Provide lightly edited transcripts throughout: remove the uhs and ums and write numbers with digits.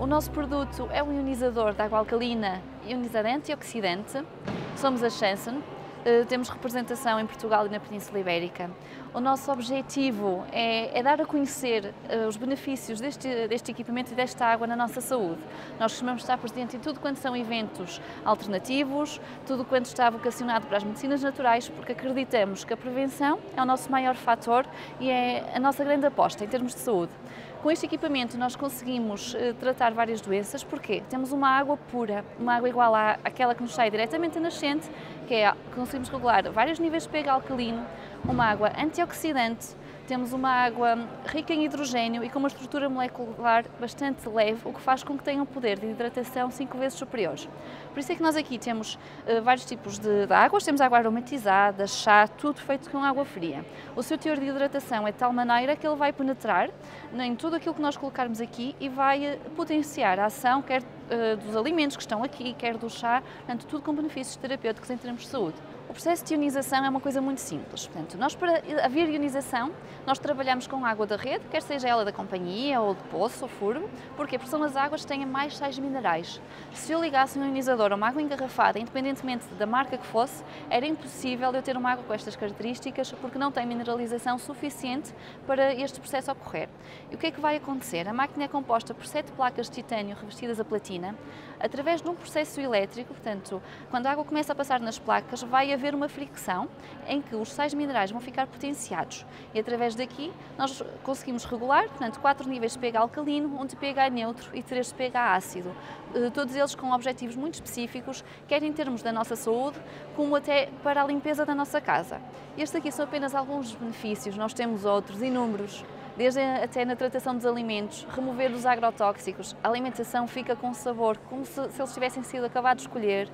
nosso produto é um ionizador de água alcalina, ionizador antioxidante. Somos a Shanson, temos representação em Portugal e na Península Ibérica. O nosso objetivo é dar a conhecer os benefícios deste equipamento e desta água na nossa saúde. Nós costumamos estar presentes em tudo quanto são eventos alternativos, tudo quanto está vocacionado para as medicinas naturais, porque acreditamos que a prevenção é o nosso maior fator e é a nossa grande aposta em termos de saúde. Com este equipamento nós conseguimos tratar várias doenças, porque temos uma água pura, uma água igual àquela que nos sai diretamente da nascente, conseguimos regular vários níveis de pH alcalino, uma água antioxidante, temos uma água rica em hidrogênio e com uma estrutura molecular bastante leve, o que faz com que tenha um poder de hidratação 5 vezes superiores. Por isso é que nós aqui temos vários tipos de águas, temos água aromatizada, chá, tudo feito com água fria. O seu teor de hidratação é de tal maneira que ele vai penetrar em tudo aquilo que nós colocarmos aqui e vai potenciar a ação, quer dos alimentos que estão aqui, quer do chá, portanto, tudo com benefícios terapêuticos em termos de saúde. O processo de ionização é uma coisa muito simples. Portanto, nós, para haver ionização, nós trabalhamos com água da rede, quer seja ela da companhia ou de poço ou furbo. Porquê? Porque são as águas que têm mais sais minerais. Se eu ligasse um ionizador a uma água engarrafada, independentemente da marca que fosse, era impossível eu ter uma água com estas características, porque não tem mineralização suficiente para este processo ocorrer. E o que é que vai acontecer? A máquina é composta por 7 placas de titânio revestidas a platina. Através de um processo elétrico, portanto, quando a água começa a passar nas placas, vai haver uma fricção em que os sais minerais vão ficar potenciados e através daqui nós conseguimos regular, portanto, 4 níveis de pH alcalino, 1 de pH neutro e 3 de pH ácido, todos eles com objetivos muito específicos, quer em termos da nossa saúde, como até para a limpeza da nossa casa. Estes aqui são apenas alguns dos benefícios, nós temos outros inúmeros. Desde até na tratação dos alimentos, remover os agrotóxicos, a alimentação fica com sabor, como se eles tivessem sido acabados de escolher,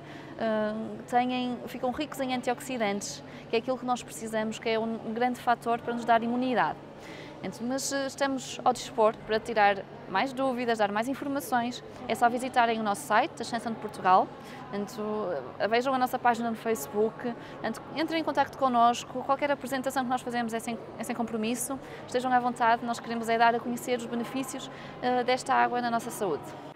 ficam ricos em antioxidantes, que é aquilo que nós precisamos, que é um grande fator para nos dar imunidade. Mas estamos ao dispor para tirar mais dúvidas, dar mais informações. É só visitarem o nosso site, a Shanson de Portugal. Vejam a nossa página no Facebook. Entrem em contacto connosco. Qualquer apresentação que nós fazemos é sem compromisso. Estejam à vontade. Nós queremos dar a conhecer os benefícios desta água na nossa saúde.